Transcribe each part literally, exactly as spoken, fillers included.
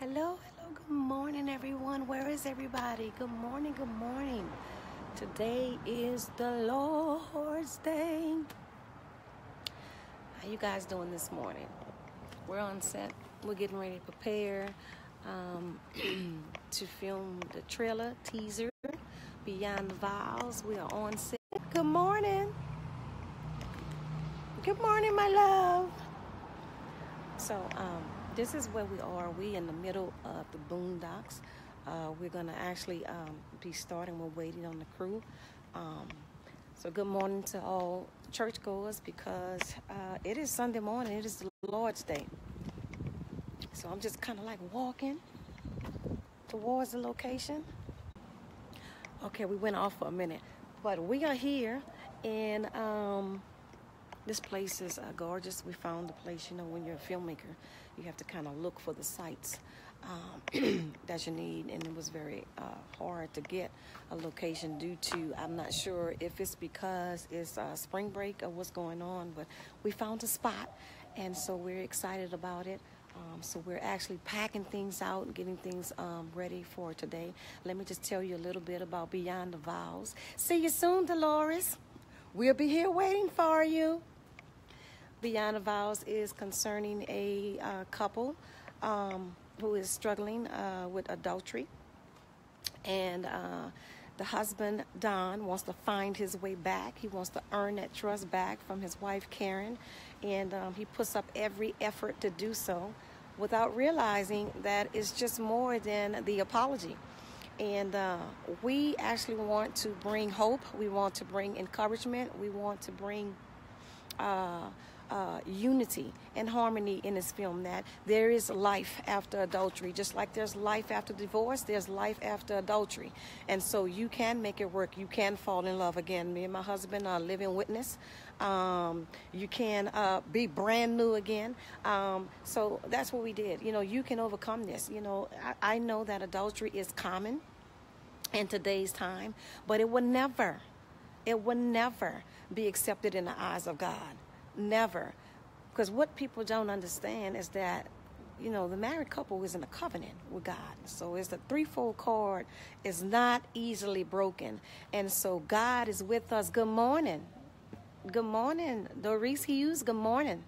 Hello, hello, good morning, everyone. Where is everybody? Good morning, good morning. Today is the Lord's Day. How you guys doing this morning? We're on set. We're getting ready to prepare um, to film the trailer, teaser, Beyond the Vows. We are on set. Good morning. Good morning, my love. So, um, this is where we are. We in the middle of the boondocks. Uh, we're going to actually um, be starting. We're waiting on the crew. Um, so good morning to all churchgoers because uh, it is Sunday morning. It is the Lord's Day. So I'm just kind of like walking towards the location. Okay, we went off for a minute. But we are here and um, this place is uh, gorgeous. We found the place. You know, when you're a filmmaker, you have to kind of look for the sites um, that you need, and it was very uh, hard to get a location due to, I'm not sure if it's because it's uh, spring break or what's going on, but we found a spot, and so we're excited about it. Um, so we're actually packing things out and getting things um, ready for today. Let me just tell you a little bit about Beyond the Vows. See you soon, Dolores. We'll be here waiting for you. Beyond the Vows is concerning a uh, couple um, who is struggling uh, with adultery. And uh, the husband, Don, wants to find his way back. He wants to earn that trust back from his wife, Karen. And um, he puts up every effort to do so without realizing that it's just more than the apology. And uh, we actually want to bring hope. We want to bring encouragement. We want to bring uh, Uh, unity and harmony in this film, that there is life after adultery. Just like there's life after divorce, there's life after adultery. And so you can make it work. You can fall in love again. Me and my husband are living witness. Um, you can uh, be brand new again. Um, so that's what we did. You know, you can overcome this. You know, I, I know that adultery is common in today's time, but it will never, it will never be accepted in the eyes of God. Never. Because what people don't understand is that, you know, the married couple is in a covenant with God. So it's the threefold cord is not easily broken. And so God is with us. Good morning. Good morning, Doris Hughes. Good morning.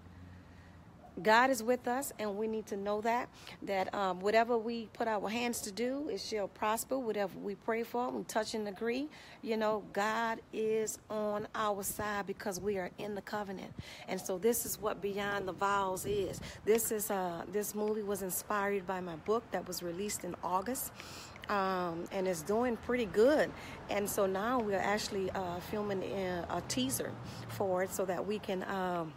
God is with us, and we need to know that, that um, whatever we put our hands to do, it shall prosper. Whatever we pray for, we touch and agree. You know, God is on our side because we are in the covenant. And so this is what Beyond the Vows is. This is uh, this movie was inspired by my book that was released in August. Um, and it's doing pretty good. And so now we're actually uh, filming a, a teaser for it so that we can Um,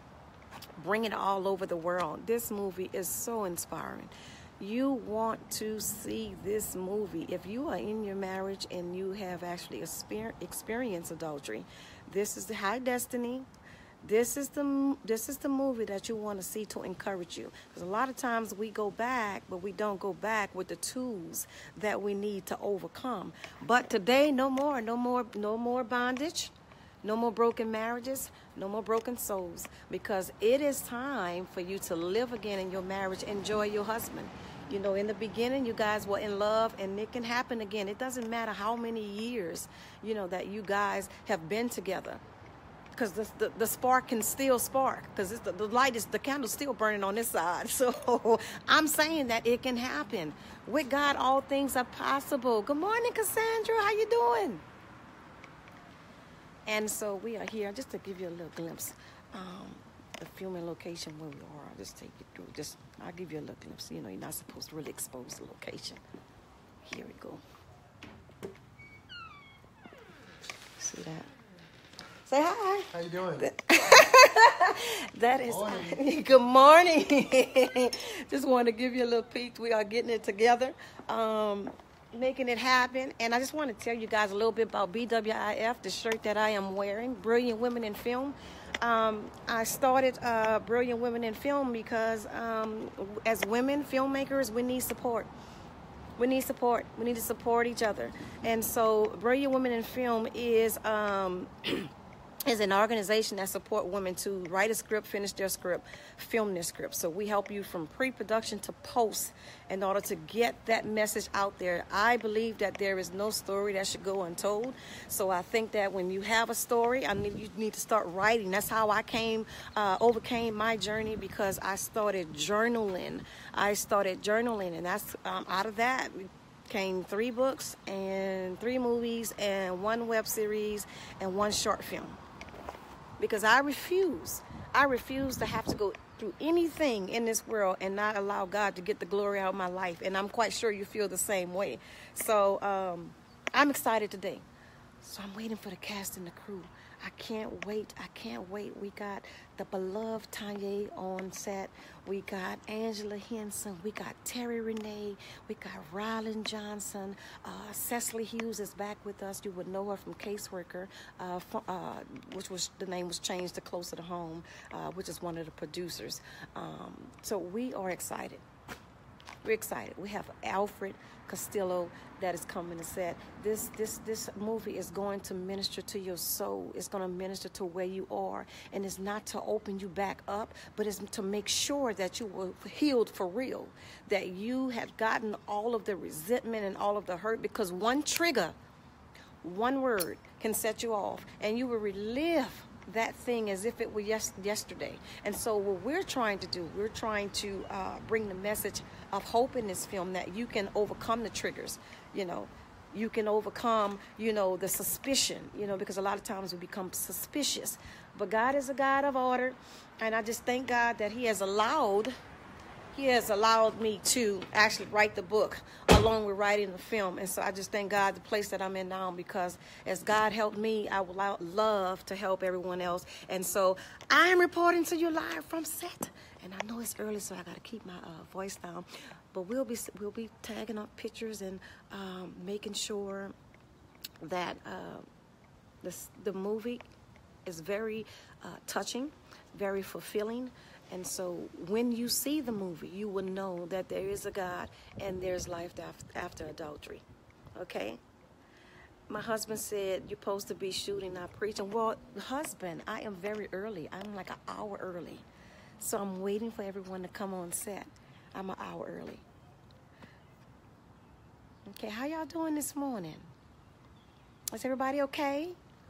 bring it all over the world. This movie is so inspiring. You want to see this movie. If you are in your marriage and you have actually experienced adultery, this is the High Destiny. This is the this is the movie that you want to see to encourage you. Because a lot of times we go back, but we don't go back with the tools that we need to overcome. But today, no more, no more, no more bondage. No more broken marriages, no more broken souls, because it is time for you to live again in your marriage. Enjoy your husband. You know, in the beginning, you guys were in love, and it can happen again. It doesn't matter how many years, you know, that you guys have been together, because the, the, the spark can still spark, because the, the light is, the candle's still burning on this side. So I'm saying that it can happen. With God, all things are possible. Good morning, Cassandra. How you doing? And so we are here, just to give you a little glimpse, um, the filming location where we are. I'll just take you through. Just, I'll give you a little glimpse. You know, you're not supposed to really expose the location. Here we go. See that? Say hi. How you doing? That is, morning. Good morning. Just wanted to give you a little peek. We are getting it together. Um, making it happen. And I just want to tell you guys a little bit about B W I F, the shirt that I am wearing, Brilliant Women in Film. Um, I started uh, Brilliant Women in Film because um, as women filmmakers, we need support. We need support. We need to support each other. And so Brilliant Women in Film is um, is an organization that support women to write a script, finish their script, film their script. So we help you from pre-production to post in order to get that message out there. I believe that there is no story that should go untold. So I think that when you have a story, I need you need to start writing. That's how I came, uh, overcame my journey, because I started journaling. I started journaling, and that's um, out of that came three books and three movies and one web series and one short film. Because I refuse, I refuse to have to go through anything in this world and not allow God to get the glory out of my life. And I'm quite sure you feel the same way. So um, I'm excited today. So I'm waiting for the cast and the crew. I can't wait. I can't wait. We got the beloved Tanya on set. We got Angela Henson. We got Terry Renee. We got Rylan Johnson. Uh, Cecily Hughes is back with us. You would know her from Caseworker, uh, for, uh, which was the name was changed to Closer to Home, uh, which is one of the producers. Um, so we are excited. We're excited. We have Alfred Castillo that is coming to set. This this this movie is going to minister to your soul. It's going to minister to where you are, and it's not to open you back up, but it's to make sure that you were healed for real, that you have gotten all of the resentment and all of the hurt, because one trigger, one word can set you off, and you will relive that thing as if it were yes, yesterday. And so what we're trying to do, we're trying to uh, bring the message of hope in this film, that you can overcome the triggers, you know, you can overcome, you know, the suspicion, you know, because a lot of times we become suspicious. But God is a God of order, and I just thank God that he has allowed He has allowed me to actually write the book along with writing the film. And so I just thank God the place that I'm in now, because as God helped me, I would love to help everyone else. And so I'm reporting to you live from set. And I know it's early, so I got to keep my uh, voice down. But we'll be we'll be tagging up pictures and um, making sure that uh, this, the movie is very uh, touching, very fulfilling. And so when you see the movie, you will know that there is a God and there's life after adultery. Okay? My husband said, you're supposed to be shooting, not preaching. Well, husband, I am very early. I'm like an hour early. So I'm waiting for everyone to come on set. I'm an hour early. Okay, how y'all doing this morning? Is everybody okay?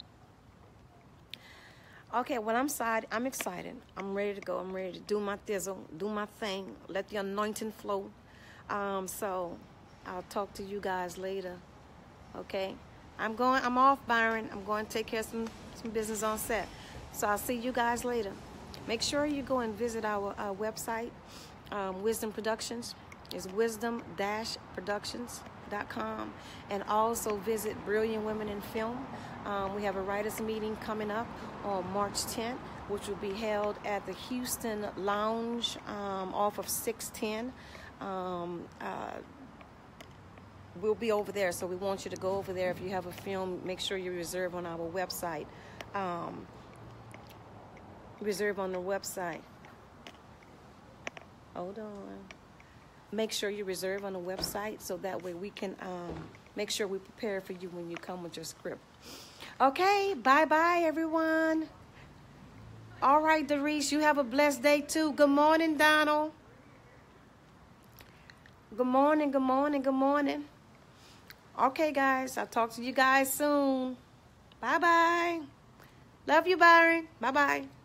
Okay, well, I'm excited. I'm excited. I'm ready to go. I'm ready to do my thizzle, do my thing, let the anointing flow. Um, so I'll talk to you guys later. Okay, I'm going. I'm off, Byron. I'm going to take care of some some business on set. So I'll see you guys later. Make sure you go and visit our, our website, um, Wisdom Productions. It's wisdom dash productions dot com, and also visit Brilliant Women in Film. Um, we have a writers meeting coming up on March tenth, which will be held at the Houston Lounge um, off of six ten. Um, uh, we'll be over there, so we want you to go over there. If you have a film, make sure you reserve on our website. Um, reserve on the website. Hold on. Make sure you reserve on the website, so that way we can um, make sure we prepare for you when you come with your script. Okay, bye-bye, everyone. All right, Doris, you have a blessed day, too. Good morning, Donald. Good morning, good morning, good morning. Okay, guys, I'll talk to you guys soon. Bye-bye. Love you, Byron. Bye-bye.